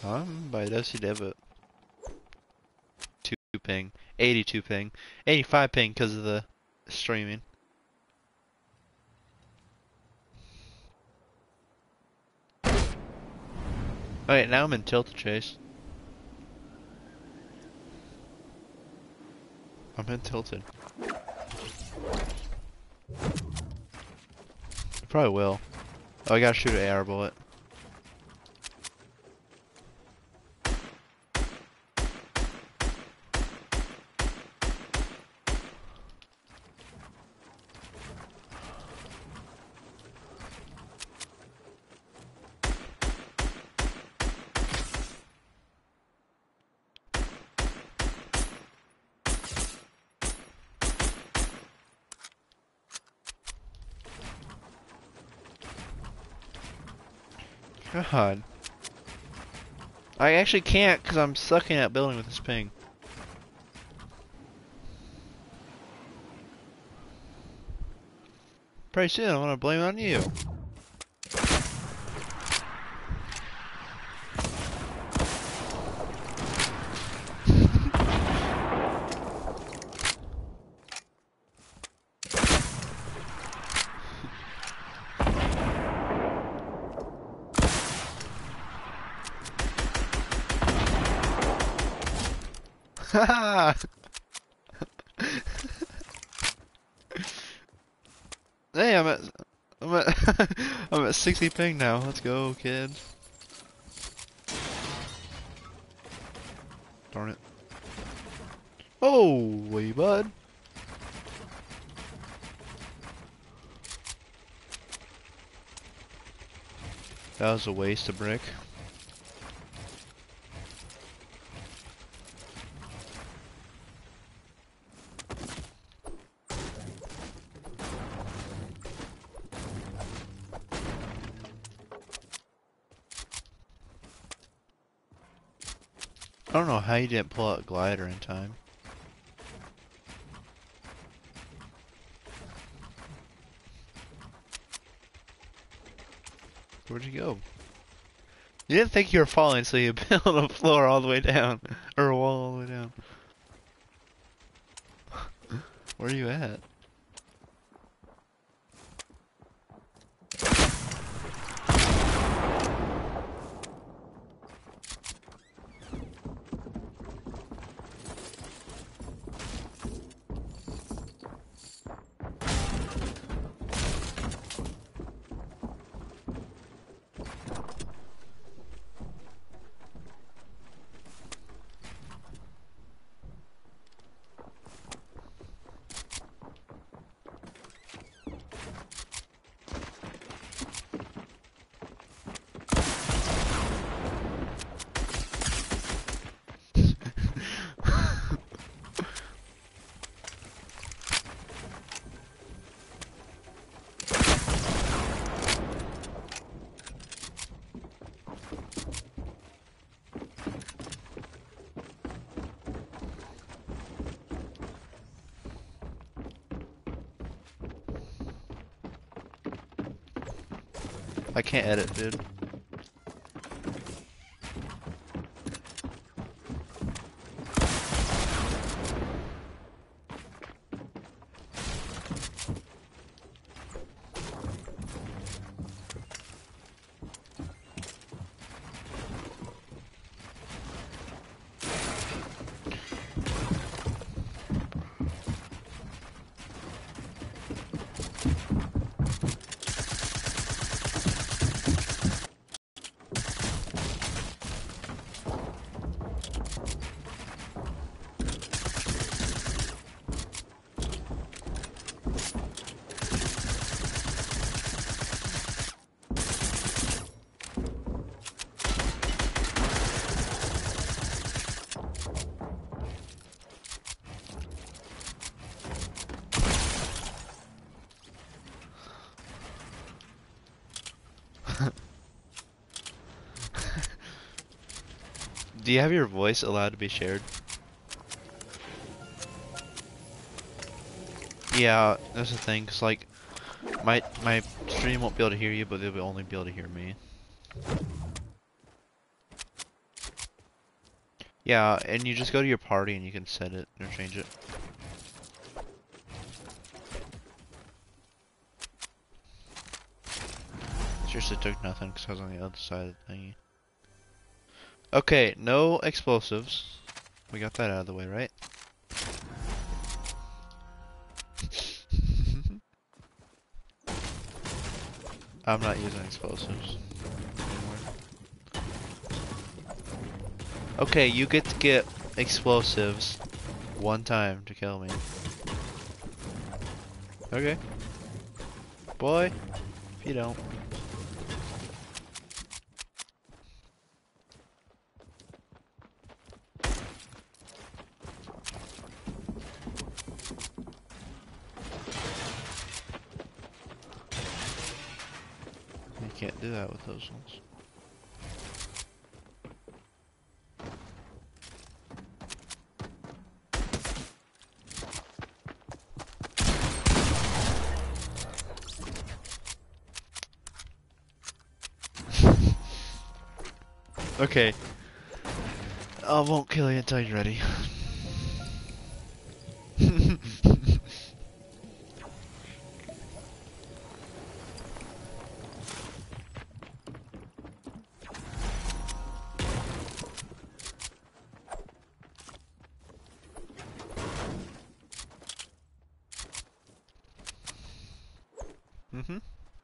By Dusty Debit. 2 ping. 82 ping. 85 ping because of the streaming. Alright, now I'm in Tilted Chase. I'm in Tilted. Probably will. Oh, I gotta shoot an AR bullet. God. I actually can't because I'm sucking at building with this ping. Pretty soon I'm gonna blame it on you. Haha! Hey, I'm at I'm at 60 ping now. Let's go, kid. Darn it. Oh, way bud. That was a waste of brick. I don't know how you didn't pull out a glider in time. Where'd you go? You didn't think you were falling, so you built a floor all the way down. Or a wall all the way down. Where are you at? I can't edit, dude. Do you have your voice allowed to be shared? Yeah, that's the thing, 'cause like, my stream won't be able to hear you, but they'll only be able to hear me. Yeah, and you just go to your party and you can set it or change it. Seriously took nothing because I was on the other side of the thingy. Okay, no explosives. We got that out of the way, right? I'm not using explosives anymore. Okay, you get to get explosives one time to kill me. Okay. Boy, if you don't. You can't do that with those ones. Okay. I won't kill you until you're ready. Mm-hmm.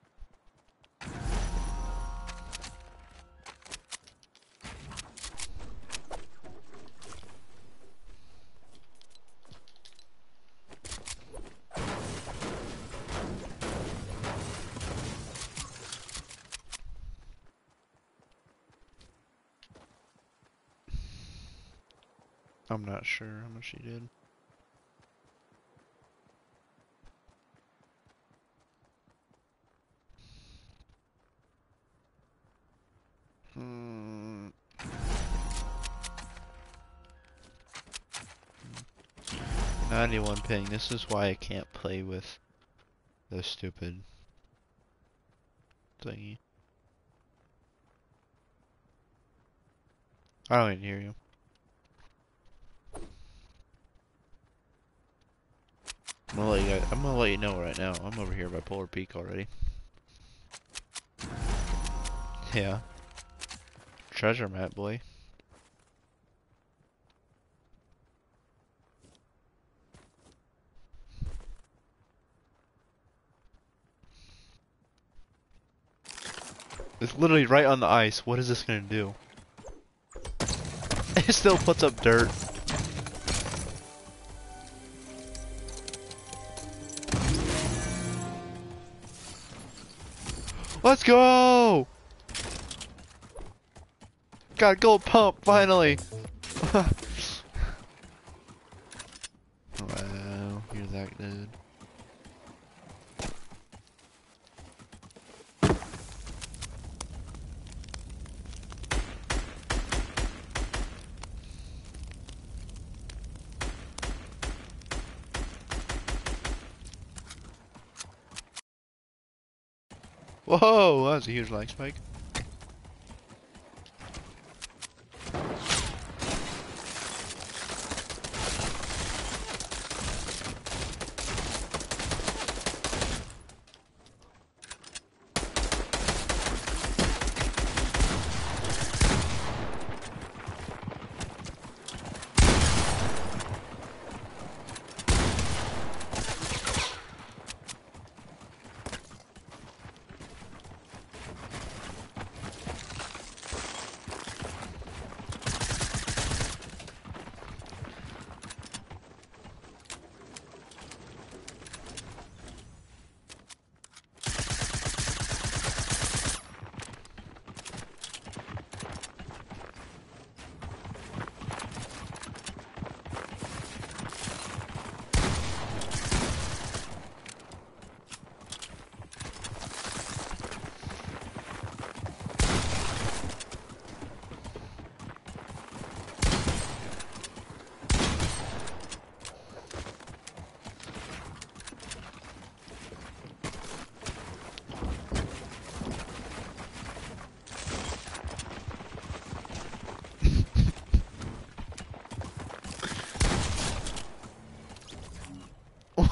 I'm not sure how much he did. Hmm. 91 ping. This is why I can't play with the stupid thingy. I don't even hear you. I'm gonna let you know right now. I'm over here by Polar Peak already. Yeah. Treasure map, boy. It's literally right on the ice. What is this gonna do? It still puts up dirt. Let's go! Got a gold pump, finally! Wow, you're that dude. Whoa, that was a huge lag spike.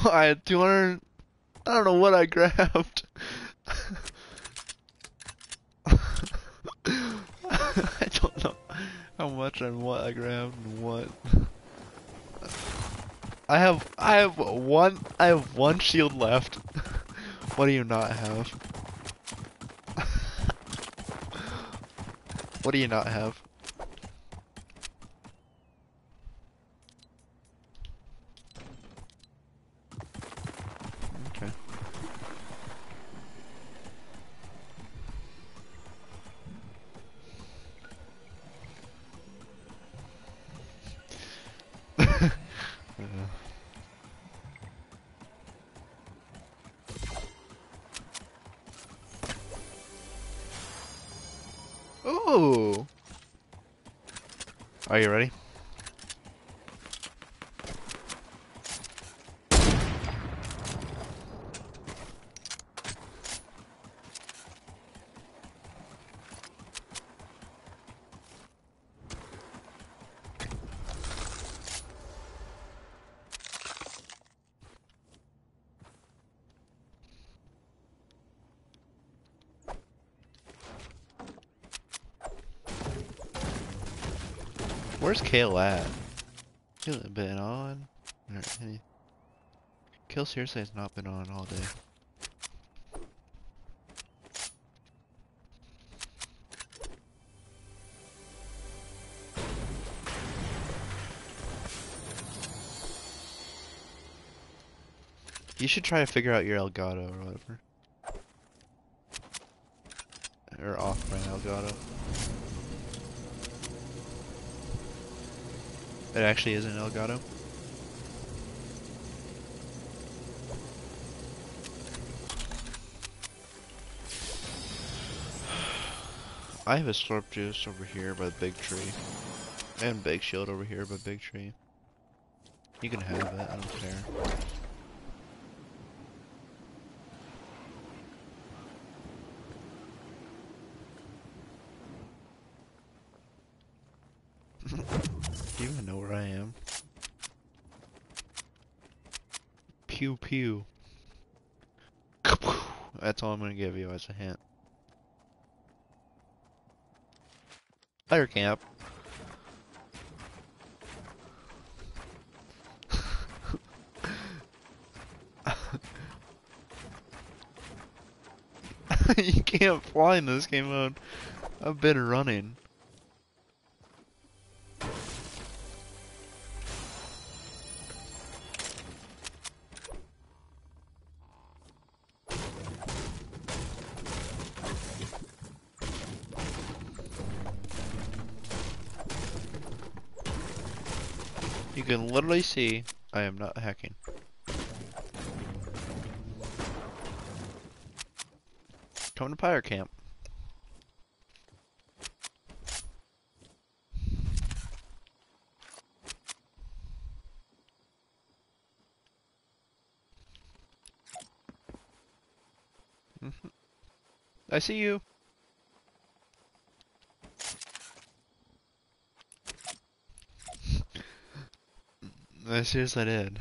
I had 200. I don't know what I grabbed. I don't know how much and what I grabbed and what. I have one shield left. What do you not have? What do you not have? Okay. Ooh. Are you ready? Where's Kale at? He's been on. Kale seriously has not been on all day. You should try to figure out your Elgato or whatever. Or off-brand Elgato. It actually is an Elgato. I have a Slurp Juice over here by the big tree. And Big Shield over here by big tree. You can have it, I don't care. Do you even know where I am? Pew pew. That's all I'm gonna give you as a hint. Fire camp. You can't fly in this game mode. I've been running. You can literally see I am not hacking. Come to Fire Camp. I see you. I seriously did.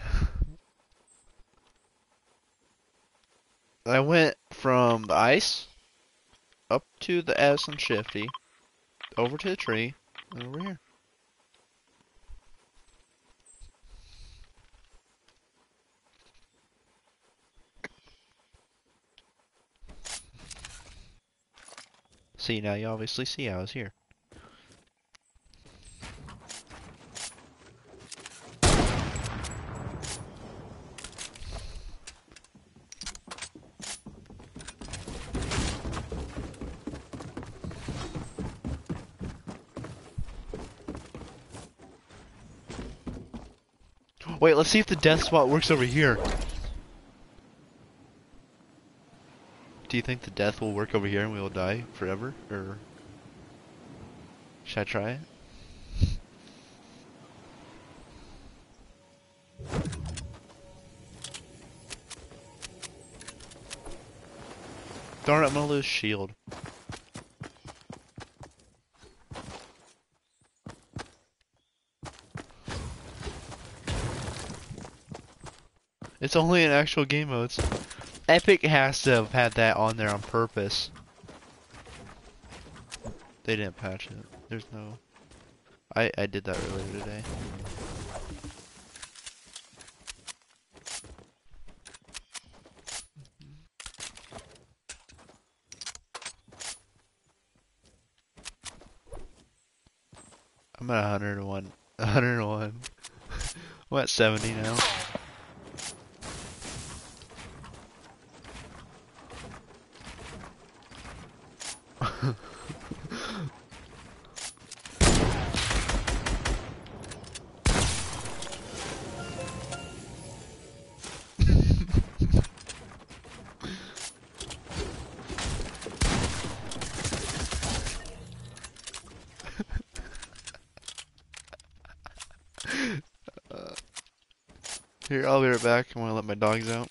I went from the ice up to the S and Shifty, over to the tree, and over here. See, now you obviously see I was here. Wait, let's see if the death spot works over here. Do you think the death will work over here and we will die forever? Or should I try it? Darn it, I'm gonna lose shield. It's only in actual game modes. Epic has to have had that on there on purpose. They didn't patch it. There's no... I did that earlier today. I'm at 101. 101. I'm at 70 now. Here, I'll be right back. I want to let my dogs out.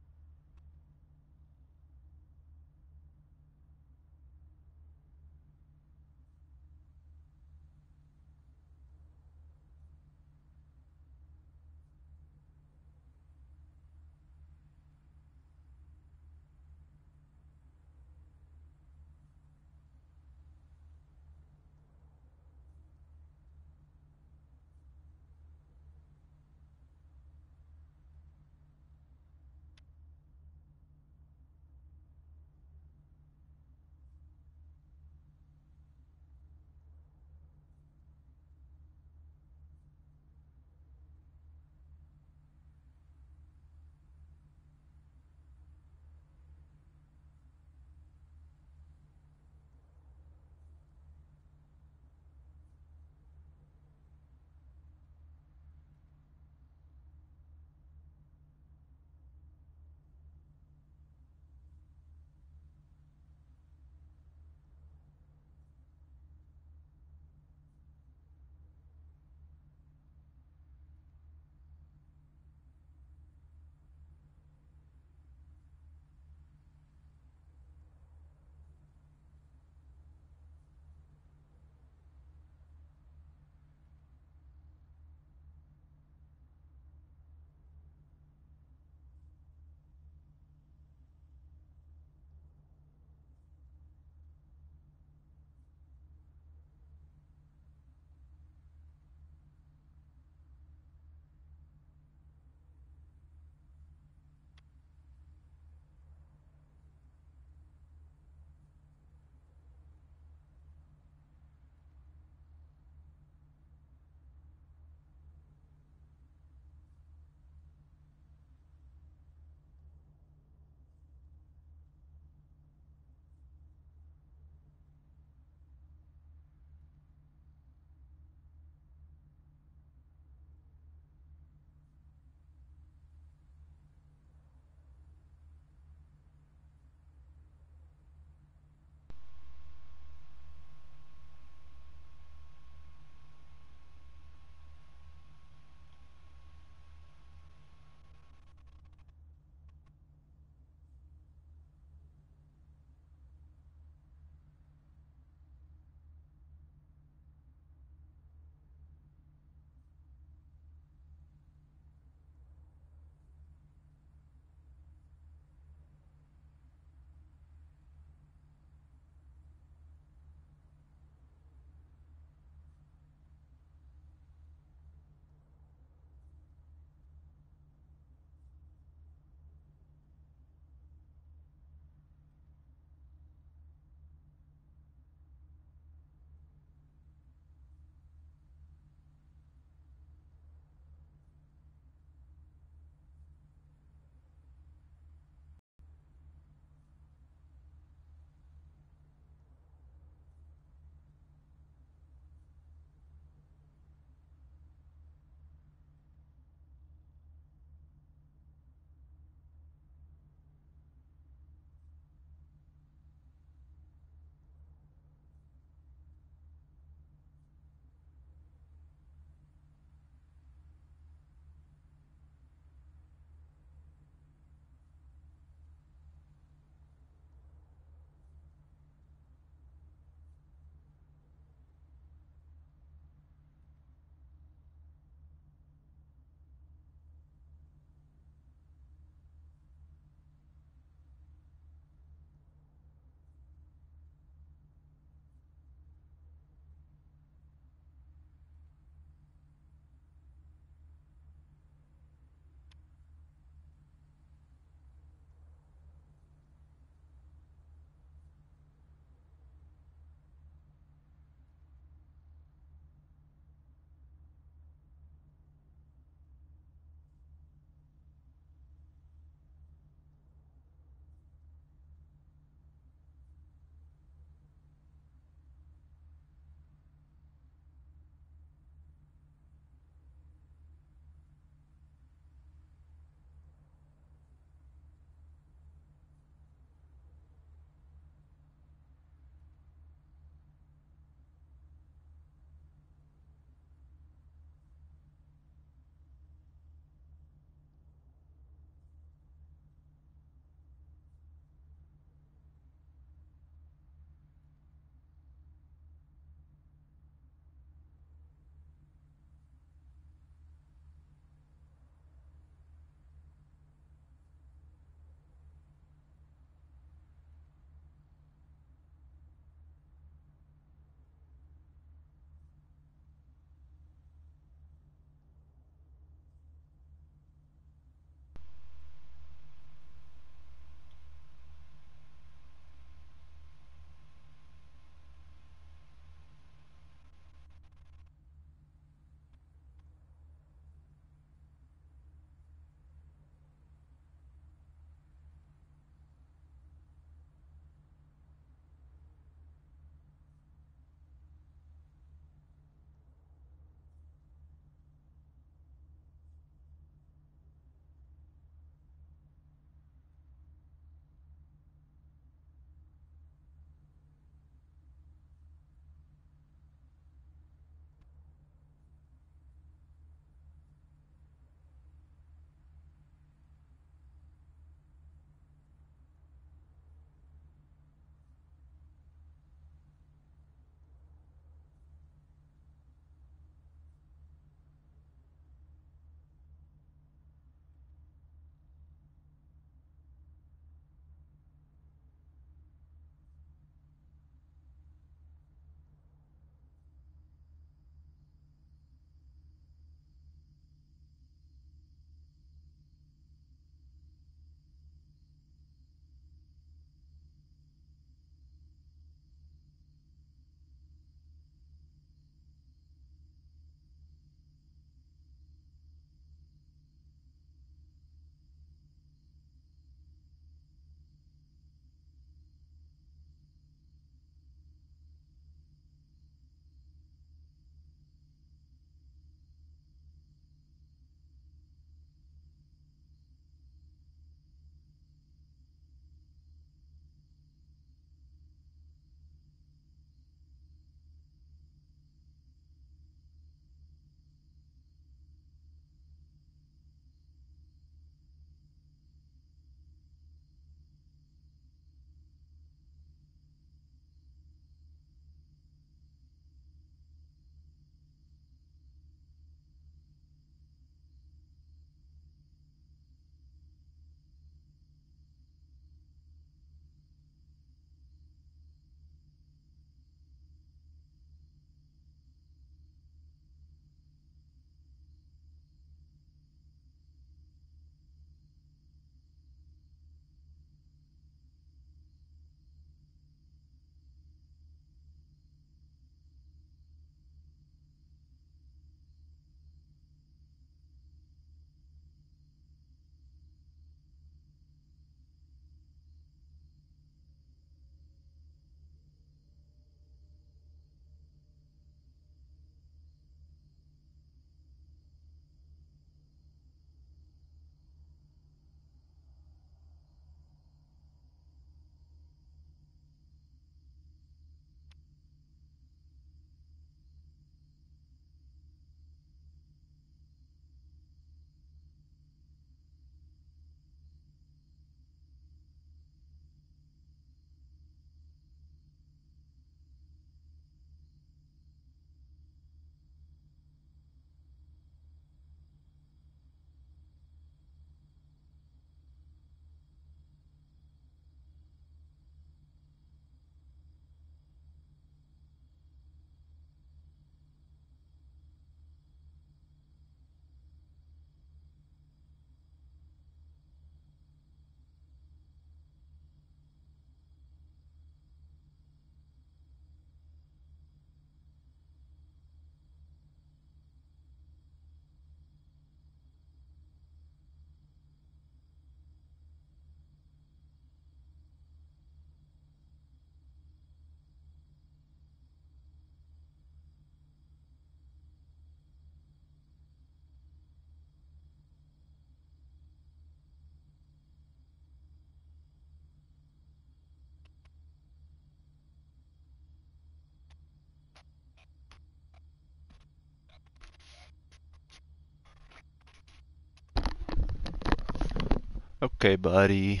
Okay, buddy.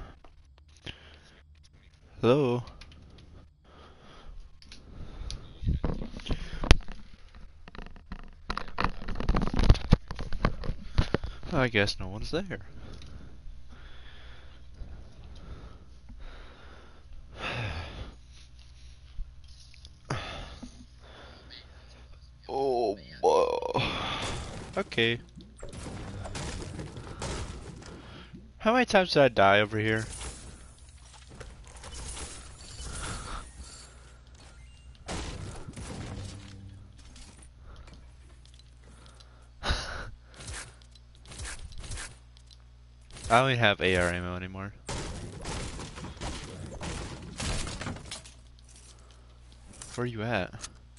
Hello? I guess no one's there. Oh, boy. Okay. How many times did I die over here? I don't even have AR ammo anymore. Where are you at?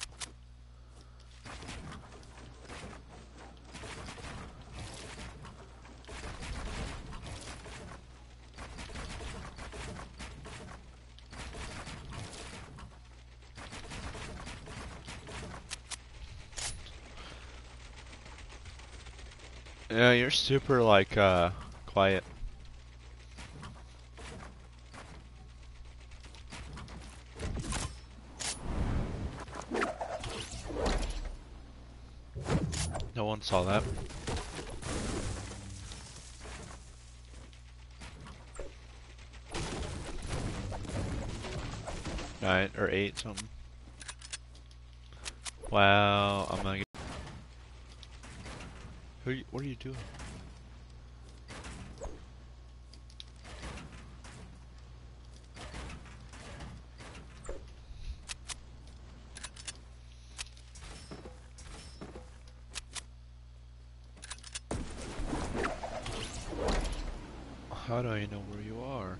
Yeah, you're super, like, quiet. No one saw that. 9 or 8 something. Wow, I'm gonna get... what are you doing? How do I know where you are?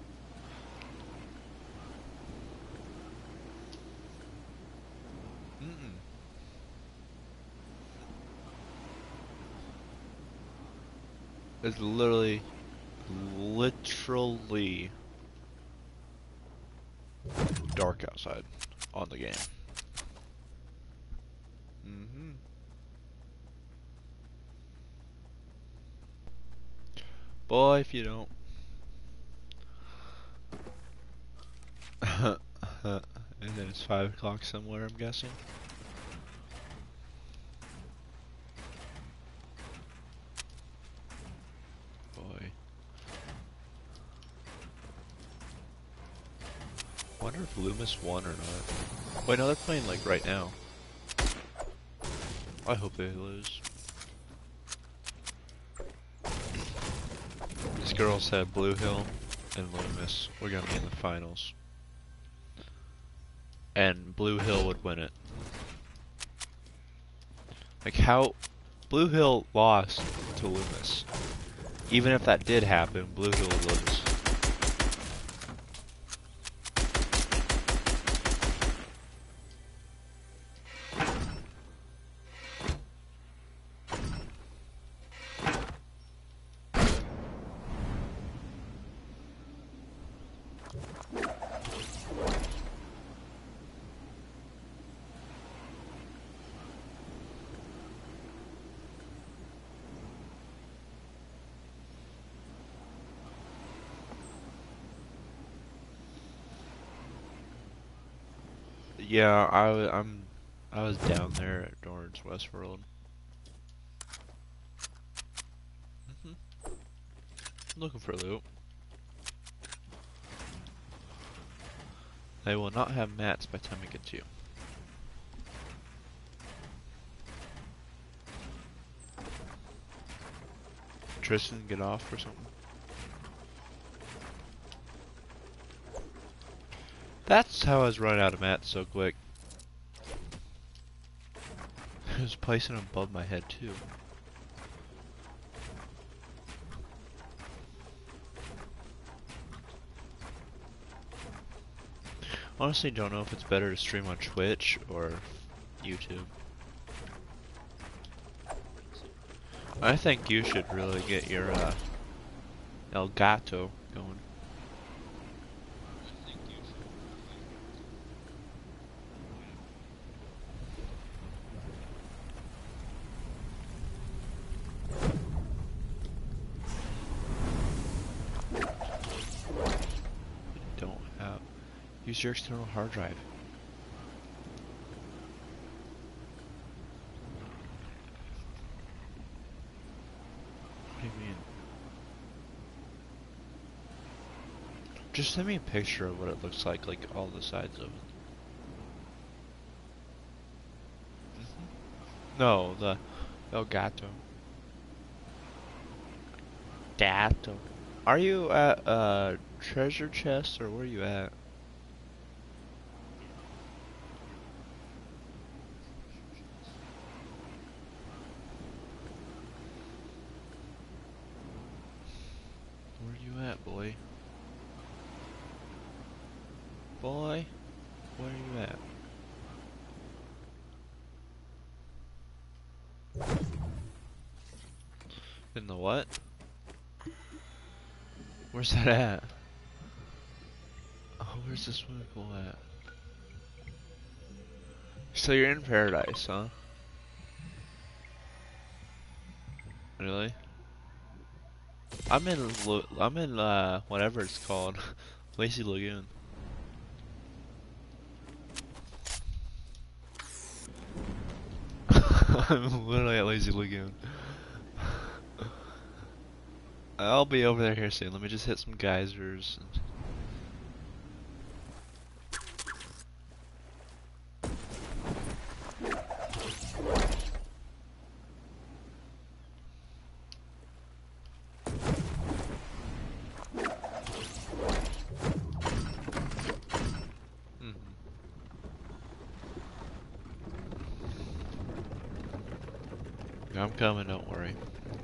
Mm-mm. It's literally dark outside on the game. Mm-hmm. Boy, if you don't. And then it's 5 o'clock somewhere, I'm guessing. Boy. Wonder if Loomis won or not. Wait, no, they're playing like right now. I hope they lose. This girl said Blue Hill and Loomis were gonna be in the finals. And Blue Hill would win it. Like how Blue Hill lost to Loomis. Even if that did happen, Blue Hill would lose. Yeah, I was down there at Dorn's Westworld. Looking for loot. They will not have mats by the time I get to you. Tristan, get off or something. That's how I was running out of mats so quick. I was placing them above my head too. Honestly, don't know if it's better to stream on Twitch or YouTube. I think you should really get your Elgato going. Use your external hard drive. What do you mean? Just send me a picture of what it looks like all the sides of it. No, the Elgato. Dato. Are you at treasure chest or where are you at? Where you at, boy? Boy, where you at? In the what? Where's that at? Oh, where's the swimming pool at? So you're in paradise, huh? Really? I'm in whatever it's called, Lazy Lagoon. I'm literally at Lazy Lagoon. I'll be over there here soon. Let me just hit some geysers. I'm coming, don't worry.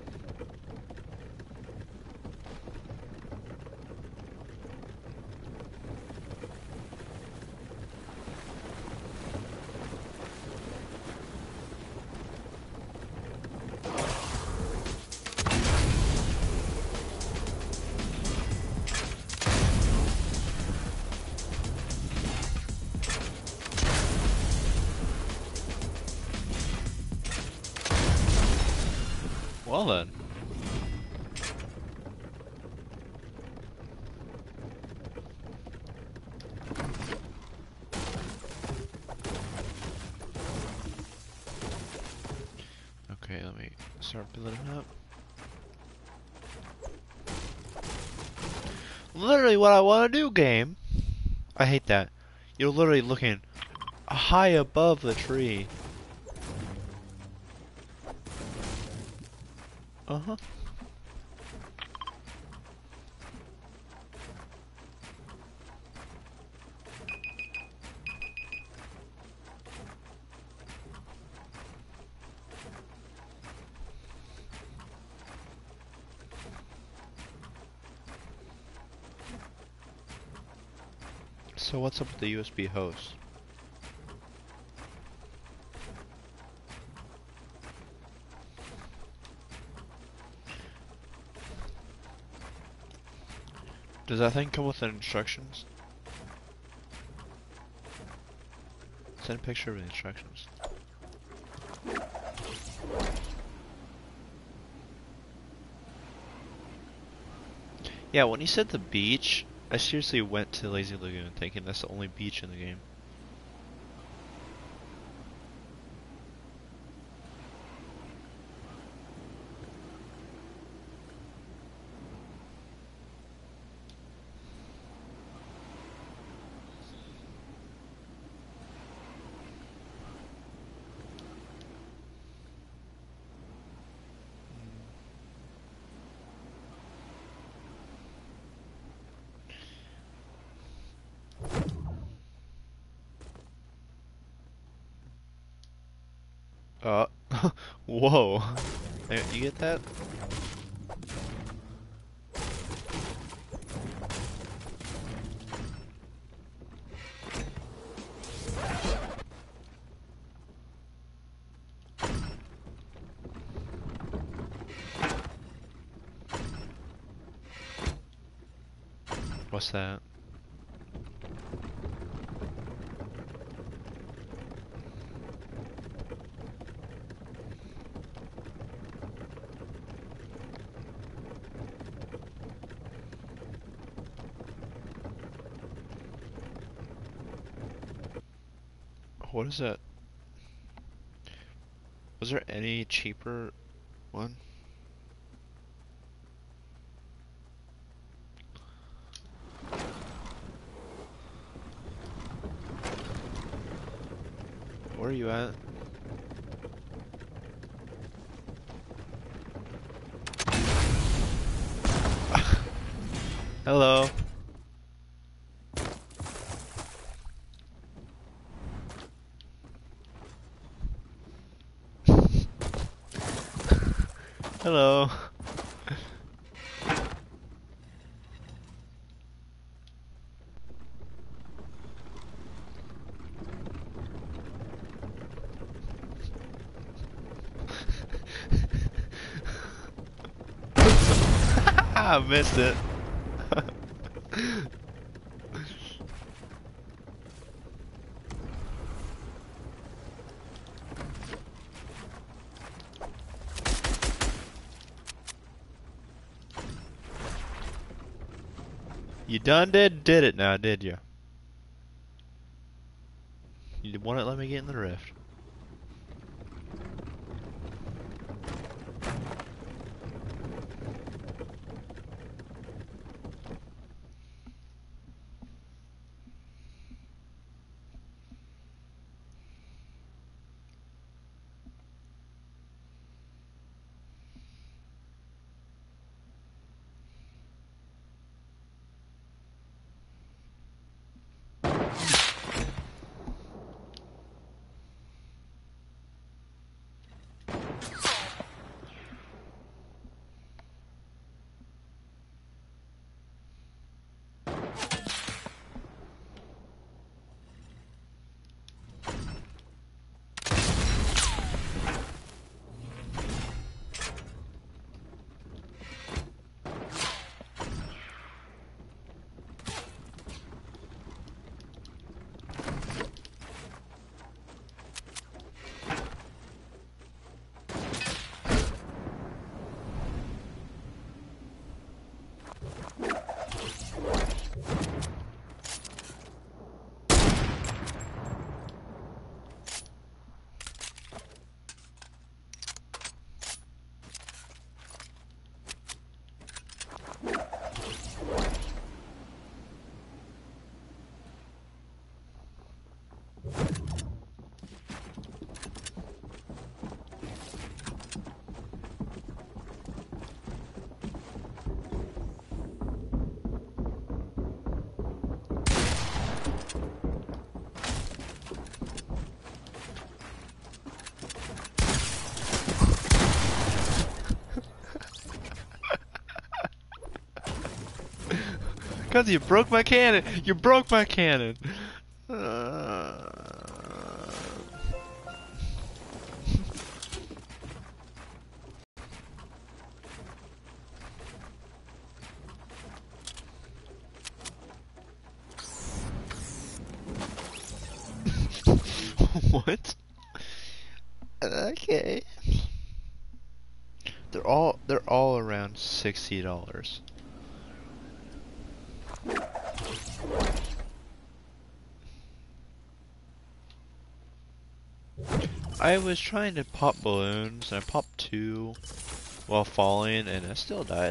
Well then. Okay, let me start building up. Literally what I want to do, game. I hate that. You're literally looking high above the tree. Uh-huh. So what's up with the USB host? Does that thing come with instructions? Send a picture of the instructions. Yeah, when you said the beach, I seriously went to Lazy Lagoon thinking that's the only beach in the game. Whoa. Hey, you get that? What's that? What is that? Was there any cheaper one? Where are you at? Hello. Hello. I missed it. You done did it now, did you? You wouldn't let me get in the rift. Cause you broke my cannon! You broke my cannon! What? Okay. They're all around $60. I was trying to pop balloons and I popped 2 while falling and I still died.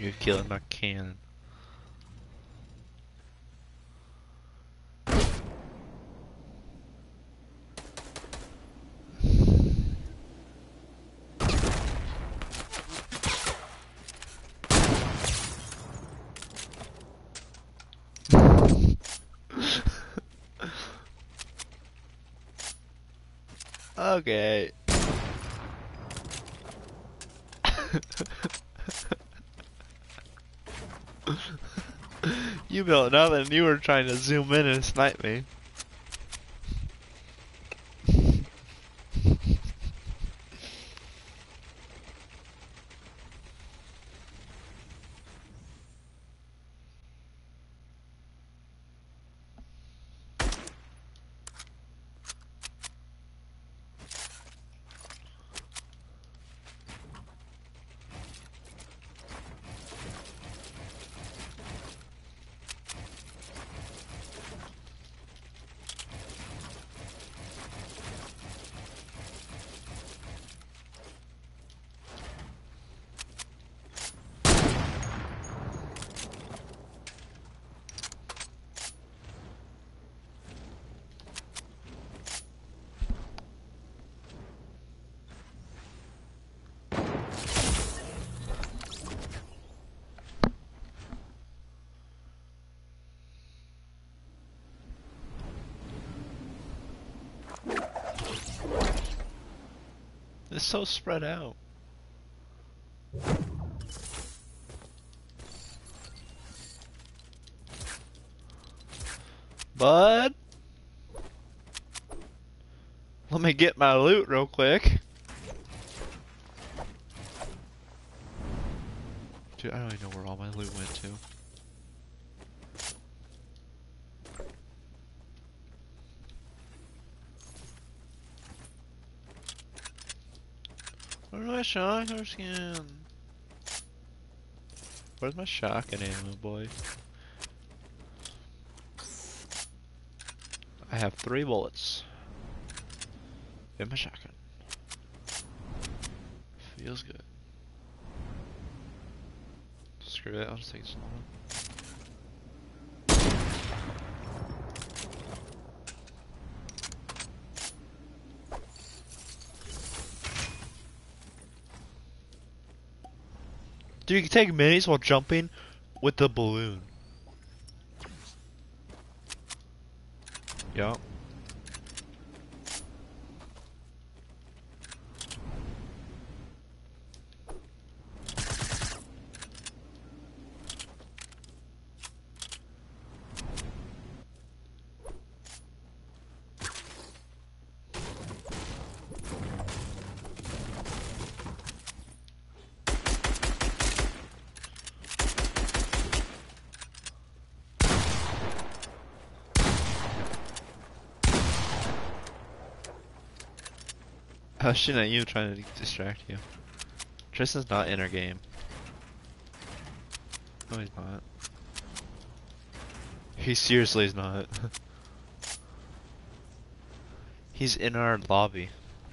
You're killing my cannon. Okay. You built nothing. You were trying to zoom in and snipe me. It's so spread out. Bud? Let me get my loot real quick. Dude, I don't even know where all my loot went to. Where's my shotgun skin? Where's my shotgun ammo, boy? I have 3 bullets. In my shotgun. Feels good. Screw it, I'll just take this one. Dude, you can take minis while jumping with the balloon. Yup. I was shooting at you trying to distract you. Tristan's not in our game. No, he's not. He seriously is not. He's in our lobby.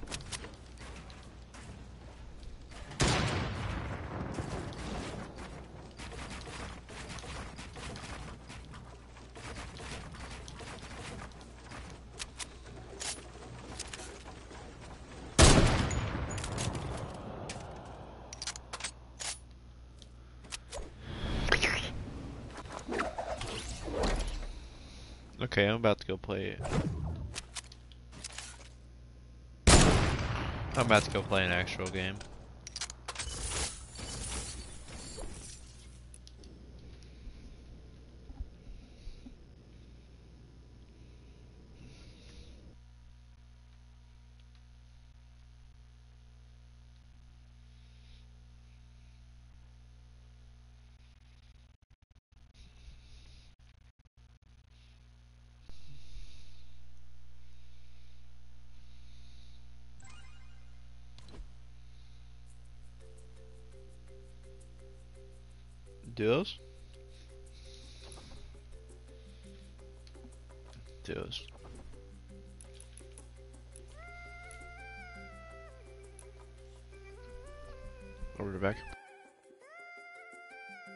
Okay, I'm about to go play. I'm about to go play an actual game. Duos? Duos. Over to back.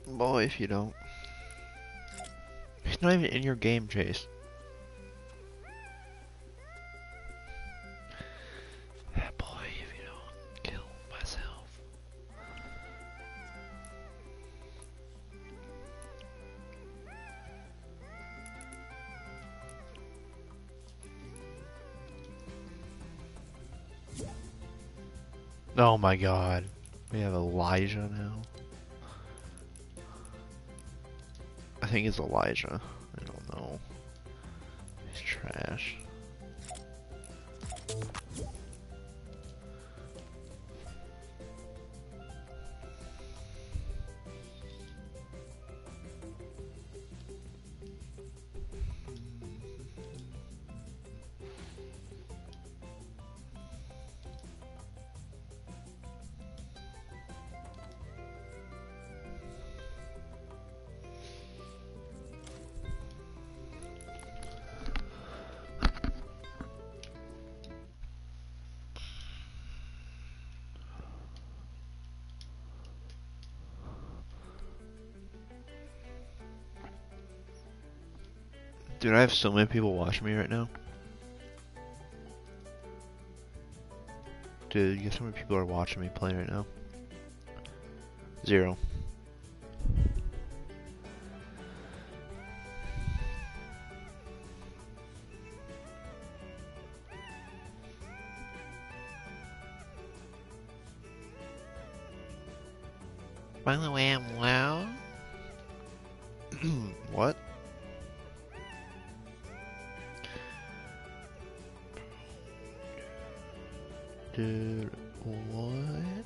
Boy, if you don't. He's not even in your game, Chase. Boy, if you don't kill myself. Oh my god. We have Elijah now. I think it's Elijah. I don't know. He's trash. Dude, I have so many people watching me right now. Dude, guess how many people are watching me play right now? 0. By the way, I'm loud. What? Dude, what?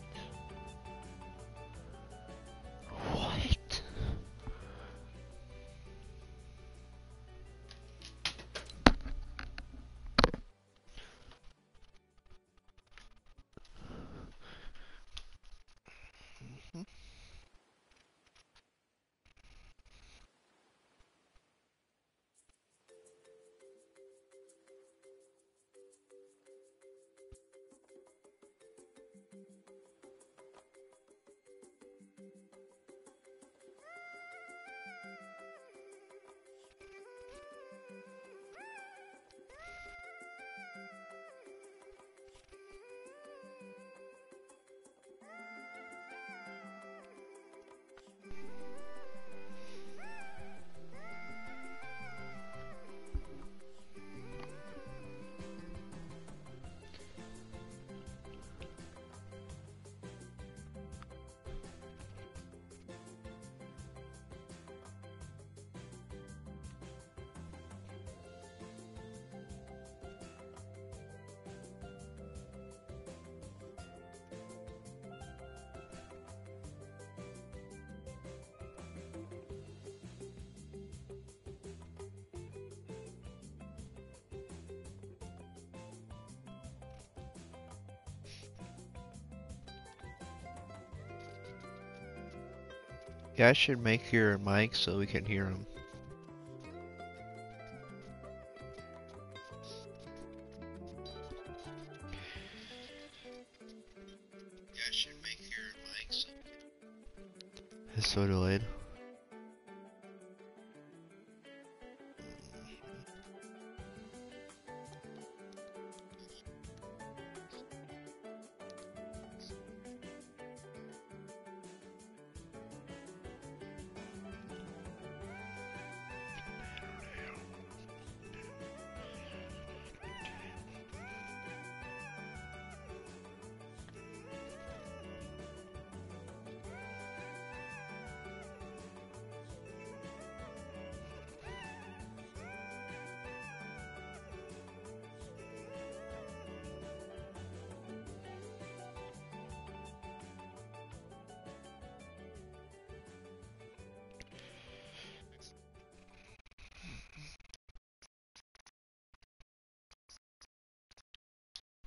What? You guys should make your mic so we can hear them. You guys should make your mic so. It's so delayed.